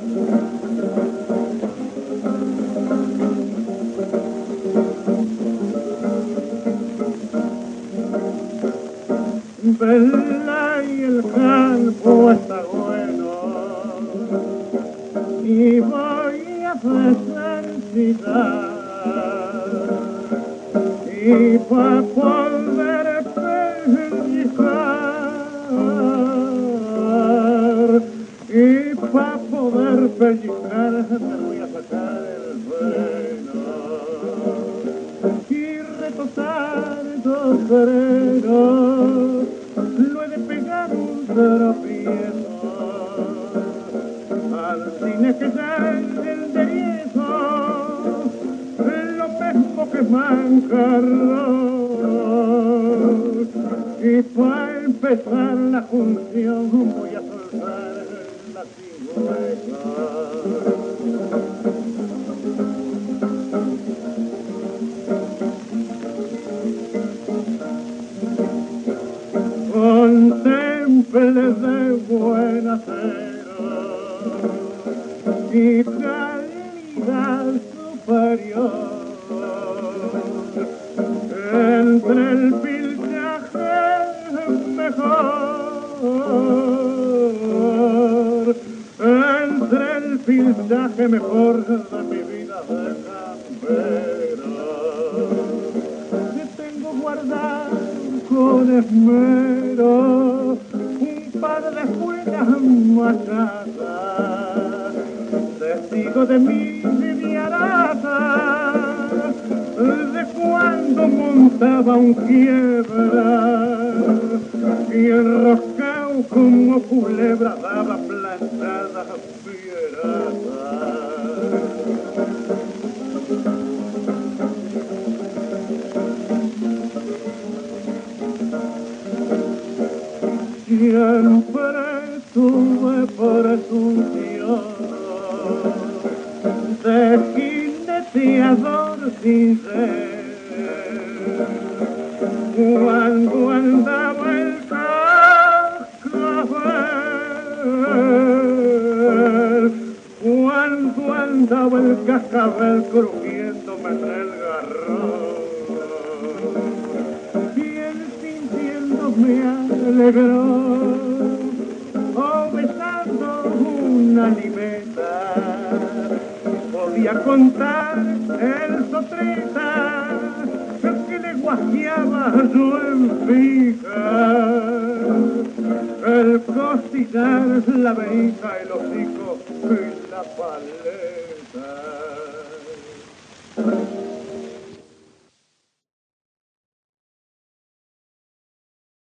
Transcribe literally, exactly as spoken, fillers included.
Vela y el campo está bueno y voy a necesitar y para poder pellizcar y para poder pellizcar te voy a sacar el freno y retosar dos frenos. Lo he de pegar un tropiezo al cine que ya el deriezo, lo mismo que mancarlo. Y para empezar la función voy a soltar la cigüeña. Contemple de buen acero y calidad superior entre el piltraje mejor, entre el piltraje mejor de mi vida de campero que tengo guardado con esmero un par de buenas machadas, testigo de mi livianata, de cuando montaba un quiebra y enroscado como culebra daba plantadas fieratas. Siempre tuve presunción de jineteador sin ser cuando andaba el cascabel, cuando andaba el cascabel crujiéndome en el garrón. Bien sintiéndome alegró, oh, besando una libeta, podía contar el sotreta que le guajeaba yo en fija, el costillar, la vejiga, el hocico y la paleta.